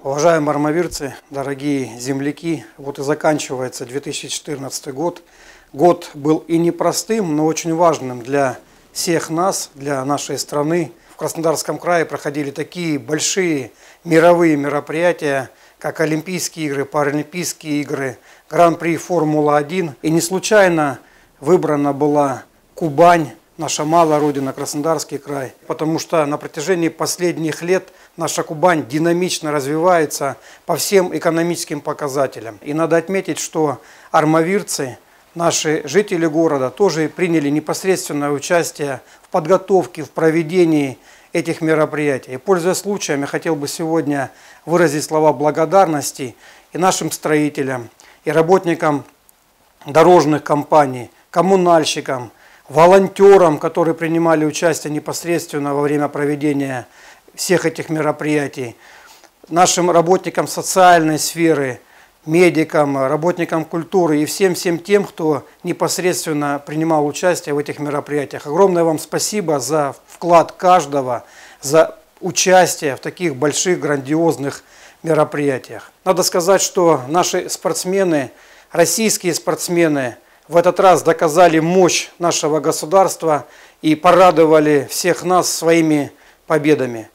Уважаемые армавирцы, дорогие земляки, вот и заканчивается 2014 год. Год был и непростым, но очень важным для всех нас, для нашей страны. В Краснодарском крае проходили такие большие мировые мероприятия, как Олимпийские игры, Паралимпийские игры, Гран-при Формула-1. И не случайно выбрана была Кубань, наша малая родина, Краснодарский край, потому что на протяжении последних лет наша Кубань динамично развивается по всем экономическим показателям. И надо отметить, что армавирцы, наши жители города, тоже приняли непосредственное участие в подготовке, в проведении этих мероприятий. И, пользуясь случаем, я хотел бы сегодня выразить слова благодарности и нашим строителям, и работникам дорожных компаний, коммунальщикам, волонтерам, которые принимали участие непосредственно во время проведения всех этих мероприятий, нашим работникам социальной сферы, медикам, работникам культуры и всем тем, кто непосредственно принимал участие в этих мероприятиях. Огромное вам спасибо за вклад каждого, за участие в таких больших, грандиозных мероприятиях. Надо сказать, что наши спортсмены, российские спортсмены, в этот раз доказали мощь нашего государства и порадовали всех нас своими победами.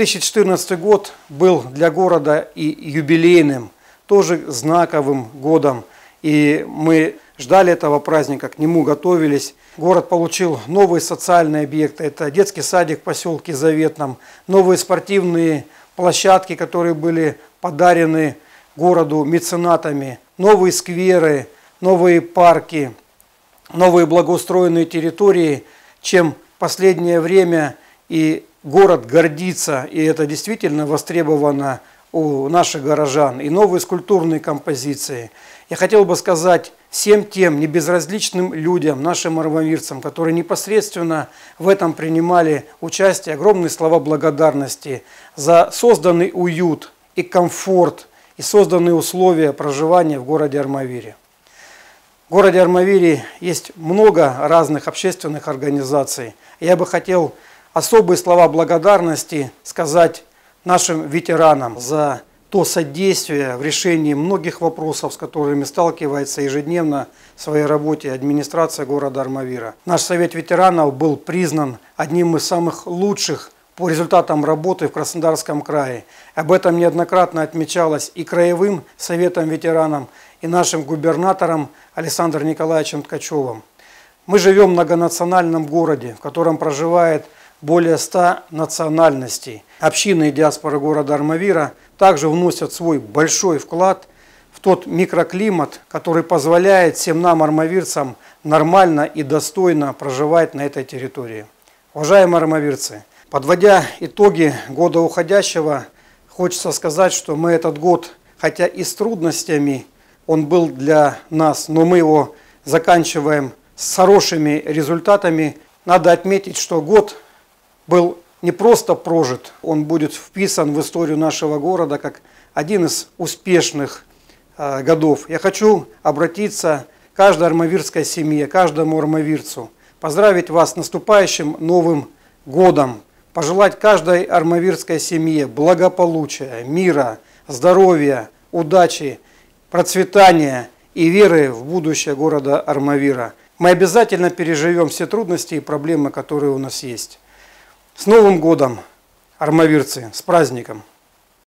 2014 год был для города и юбилейным, тоже знаковым годом. И мы ждали этого праздника, к нему готовились. Город получил новые социальные объекты. Это детский садик в поселке Заветном, новые спортивные площадки, которые были подарены городу меценатами, новые скверы, новые парки, новые благоустроенные территории, чем в последнее время и город гордится, и это действительно востребовано у наших горожан, и новые скульптурные композиции. Я хотел бы сказать всем тем небезразличным людям, нашим армавирцам, которые непосредственно в этом принимали участие, огромные слова благодарности за созданный уют и комфорт, и созданные условия проживания в городе Армавире. В городе Армавире есть много разных общественных организаций. Я бы хотел особые слова благодарности сказать нашим ветеранам за то содействие в решении многих вопросов, с которыми сталкивается ежедневно в своей работе администрация города Армавира. Наш совет ветеранов был признан одним из самых лучших по результатам работы в Краснодарском крае. Об этом неоднократно отмечалось и краевым советом ветеранов, и нашим губернатором Александром Николаевичем Ткачевым. Мы живем в многонациональном городе, в котором проживает более 100 национальностей. Общины и диаспора города Армавира также вносят свой большой вклад в тот микроклимат, который позволяет всем нам, армавирцам, нормально и достойно проживать на этой территории. Уважаемые армавирцы, подводя итоги года уходящего, хочется сказать, что мы этот год, хотя и с трудностями, он был для нас, но мы его заканчиваем с хорошими результатами. Надо отметить, что год был не просто прожит, он будет вписан в историю нашего города как один из успешных годов. Я хочу обратиться к каждой армавирской семье, каждому армавирцу, поздравить вас с наступающим Новым годом, пожелать каждой армавирской семье благополучия, мира, здоровья, удачи, процветания и веры в будущее города Армавира. Мы обязательно переживем все трудности и проблемы, которые у нас есть. С Новым годом, армавирцы, с праздником!